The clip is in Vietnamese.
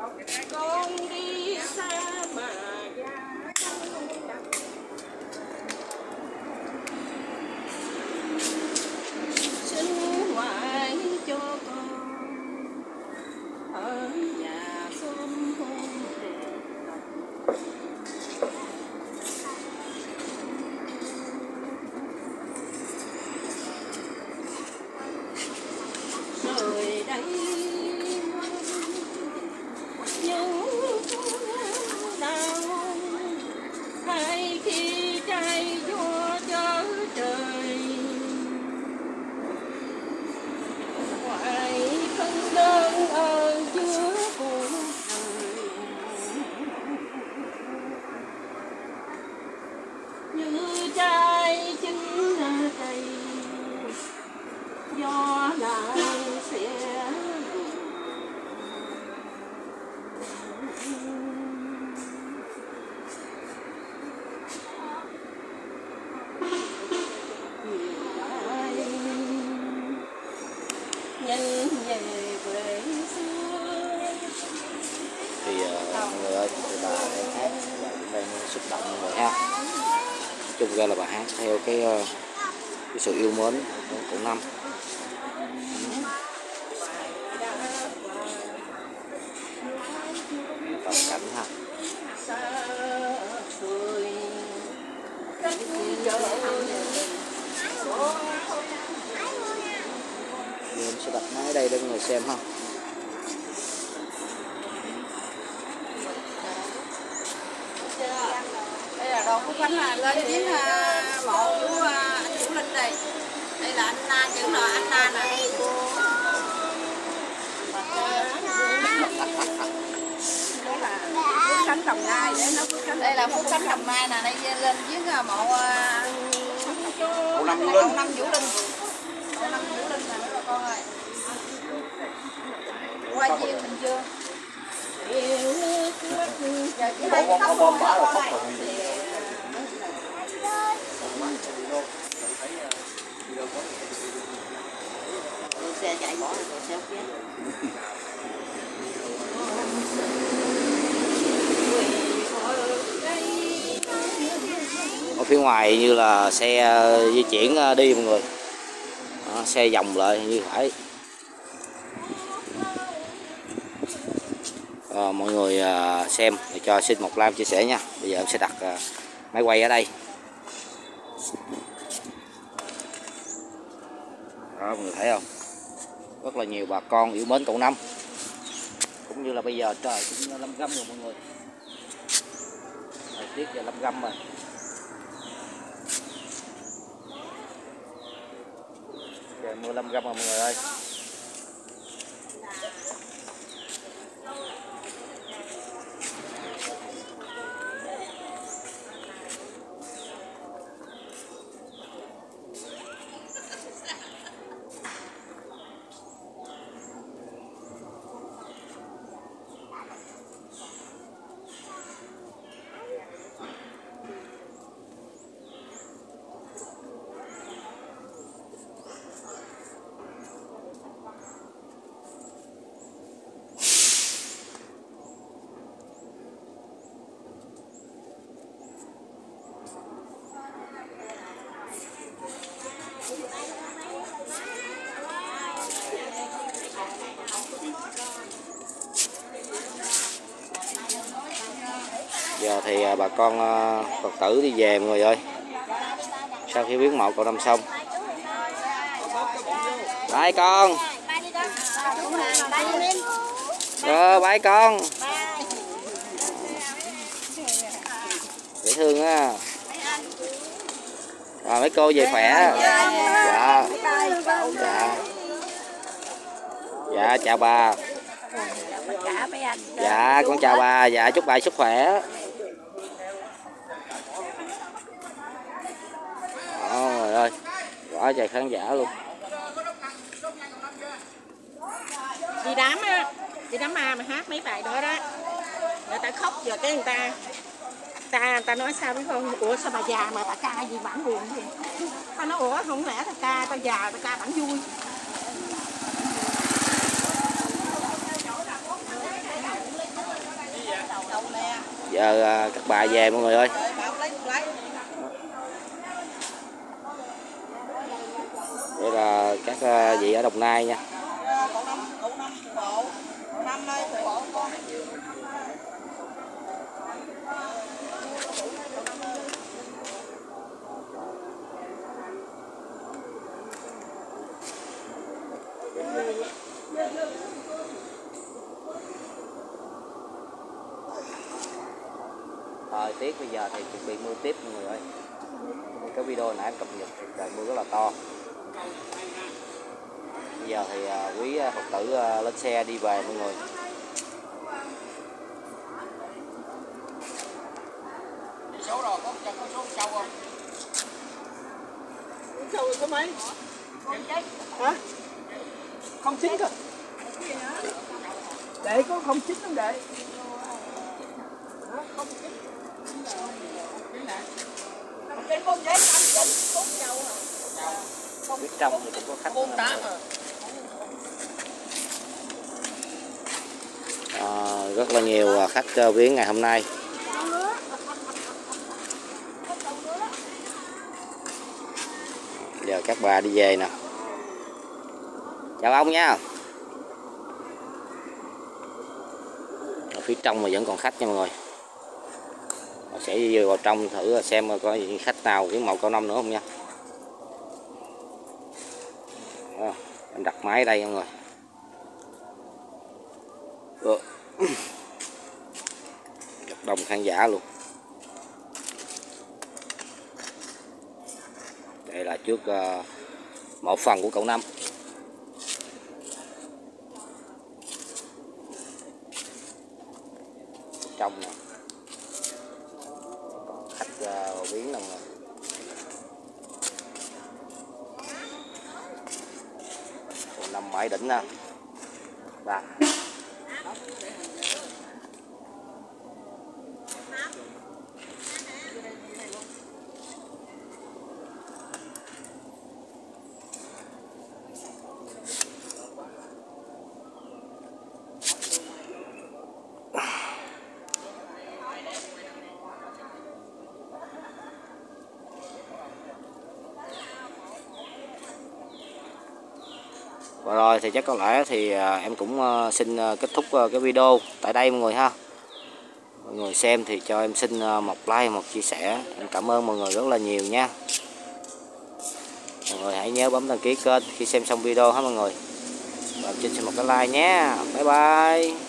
con đi xa mà xin ngoại cho con ở nhà sớm hôn rồi đây những đau hay khi trai vua chớ trời ngoại thân đơn ở giữa cuộc đời như trai chính đầy do lại sẽ nhân về quê xưa. Thì mọi người ơi, thì bà đang hát và cũng đang xúc động mọi người ha. Chung ra là bà hát theo cái sự yêu mến của Năm. Toàn cảnh ha. Thì em sẽ đặt máy ở đây để mọi người xem ha. Đây là đồ Phú Khánh là lên đến mộ của anh Vũ Linh đây. Đây là anh Na, chữ N anh Na nè. Đây là Phú Khánh Đồng Nai để nó Phú Khánh. Đây là Phú Khánh Đồng Nai nè, đây lên dưới mộ Năm Vũ Linh. Năm Vũ Linh. Mộ Năm Vũ Linh nè các con ơi. Qua duyên Bình Dương. Giờ chỉ đây khóc con này. Xe chạy bỏ rồi xe kia. Ở phía ngoài như là xe di chuyển đi mọi người. Đó, xe vòng lại như phải. Mọi người xem để cho xin một like chia sẻ nha. Bây giờ em sẽ đặt máy quay ở đây. Đó, mọi người thấy không? Rất là nhiều bà con yêu mến cậu Năm. Cũng như là bây giờ trời cũng lâm râm rồi mọi người. Thời tiết giờ lâm râm rồi. Trời mưa lâm râm rồi mọi người ơi. Giờ thì bà con Phật tử đi về mọi người ơi. Sau khi viếng mộ cậu Năm xong. Bye con. Bye con. Dễ thương á. Mấy cô về khỏe. Dạ. Dạ. Dạ chào bà. Dạ con chào bà. Dạ chúc bà sức khỏe. Trời ơi, quá trời khán giả luôn. Đi đám ma mà hát mấy bài đó đó, người ta khóc giờ cái người ta nói sao biết không? Ủa sao bà già mà bà ca gì bản buồn gì? Ta nói ủa không lẽ ta già ta ca bản vui. Giờ các bà về mọi người ơi. Đây là các vị ở Đồng Nai nha. Thời tiết bây giờ thì chuẩn bị mưa tiếp mọi người ơi. Cái video nãy cập nhật thì trời mưa rất là to. Bây giờ thì quý Phật tử lên xe đi về mọi người. Số rồi có số trâu không? Trâu số mấy? Hả? 09 cơ. Để có 09 không đệ? Phía trong thì cũng có khách. Rất là nhiều khách viếng ngày hôm nay. Giờ các bà đi về nè. Chào ông nha. Ở phía trong mà vẫn còn khách nha mọi người. Mình sẽ đi vào trong thử xem có gì khách nào viếng mộ Cậu Năm nữa không nha. Em đặt máy ở đây mọi người. Rất đông khán giả luôn. Đây là trước mộ phần của Cậu Năm. Trong nè, còn khách viếng nè. Cậu Năm mãi đỉnh nè. Và và rồi thì chắc có lẽ thì em cũng xin kết thúc cái video tại đây mọi người ha. Mọi người xem thì cho em xin một like, một chia sẻ. Em cảm ơn mọi người rất là nhiều nha. Mọi người hãy nhớ bấm đăng ký kênh khi xem xong video ha mọi người. Và xin một cái like nhé. Bye bye.